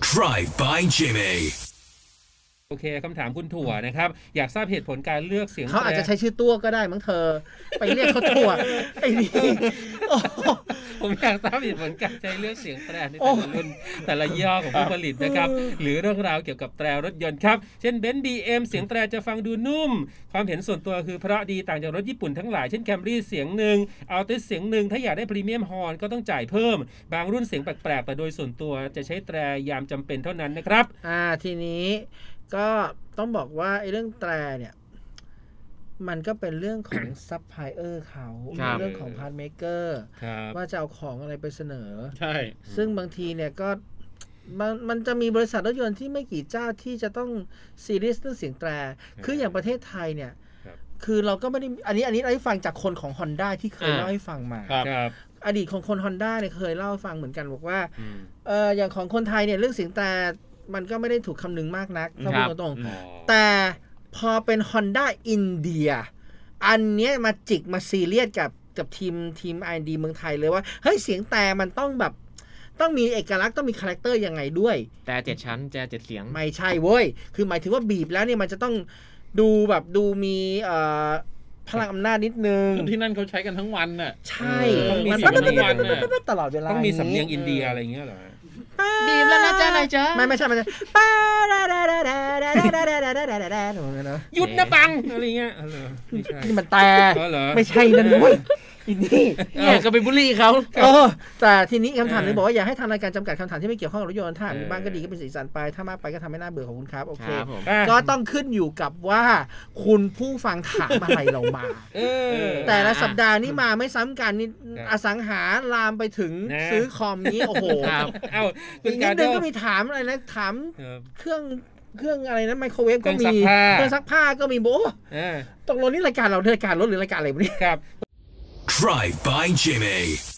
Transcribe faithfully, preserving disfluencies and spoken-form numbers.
Drive by Jimmy โอเคคำถามคุณถั่วนะครับอยากทราบเหตุผลการเลือกเสียงเขาอาจจะใช้ชื่อตัวก็ได้มั้งเธอไปเรียกเขาถั่วไอ้นี่ผมอยากทราบเหตุผลการใช้เลือกเสียงแตรในแต่ละรุ่นแต่ละยี่ห้อของผู้ผลิตนะครับหรือเรื่องราวเกี่ยวกับแตรรถยนต์ครับเช่นเบนซ์ บี เอ็ม เสียงแตรจะฟังดูนุ่มความเห็นส่วนตัวคือเพราะดีต่างจากรถญี่ปุ่นทั้งหลายเช่นแคมรี่เสียงหนึ่งอัลติสเสียงหนึ่งถ้าอยากได้พรีเมียมฮอร์นก็ต้องจ่ายเพิ่มบางรุ่นเสียงแปลกๆแต่โดยส่วนตัวจะใช้แตรยามจำเป็นเท่านั้นนะครับอ่าทีนี้ก็ต้องบอกว่าไอ้เรื่องแตรเนี่ยมันก็เป็นเรื่องของซัพพลายเออร์เขาเรื่องของพาร์ทเมเกอร์ว่าจะเอาของอะไรไปเสนอใช่ซึ่งบางทีเนี่ยก็มันมันจะมีบริษัทรถยนต์ที่ไม่กี่เจ้าที่จะต้องซีเรียสเรื่องเสียงแตรคืออย่างประเทศไทยเนี่ยคือเราก็ไม่ได้อันนี้อันนี้เราได้ฟังจากคนของ Honda ที่เคยเล่าให้ฟังมาอดีตของคน Honda เนี่ยเคยเล่าให้ฟังเหมือนกันบอกว่าเอออย่างของคนไทยเนี่ยเรื่องเสียงแตรมันก็ไม่ได้ถูกคำนึงมากนักถ้าพูดตรงๆแต่พอเป็น Honda อินเดียอันเนี้ยมาจิกมาซีเรียสกับกับทีมทีม อาร์ แอนด์ ดี เมืองไทยเลยว่าเฮ้ยเสียงแต่มันต้องแบบต้องมีเอกลักษณ์ต้องมีคาแรคเตอร์ยังไงด้วยแต่เจ็ดชั้นแต่เจ็ดเสียงไม่ใช่เว้ยคือหมายถึงว่าบีบแล้วเนี่ยมันจะต้องดูแบบดูมีเอ่อพลังอำนาจนิดนึงที่นั่นเขาใช้กันทั้งวันน่ะใช่มันต้องตลอดเวลาต้องมีสำเนียงอินเดียอะไรเงี้ยเหรอบีบแล้วนะจ๊ะนายจ๊ะไม่ไม่ใช่ไม่ใช่หยุดนะปังอะไรเงี้ยไม่ใช่นี่มันแต่ไม่ใช่นั่นเว้ยนี่เนี่ยก็ไปบูลลี่เขาเออแต่ทีนี้คำถามนึงบอกว่าอยากให้ทางรายการจำกัดคำถามที่ไม่เกี่ยวข้องกับรถยนต์ถ้ามีบ้างก็ดีก็เป็นสีสันไปถ้ามากไปก็ทำให้น่าเบื่อของคุณครับโอเคก็ต้องขึ้นอยู่กับว่าคุณผู้ฟังถามอะไรเรามาแต่ละสัปดาห์นี้มาไม่ซ้ำกันนี่อสังหาลามไปถึงซื้อคอมนี้โอ้โหเอ้าอีกนิดนึงก็มีถามอะไรนะถามเครื่องเครื่องอะไรนะไมโครเวฟก็มีเครื่องซักผ้าก็มีโบตกลงนี่รายการเรารายการรถหรือรายการอะไรวะเนี่ยครับ Drive by Jimmy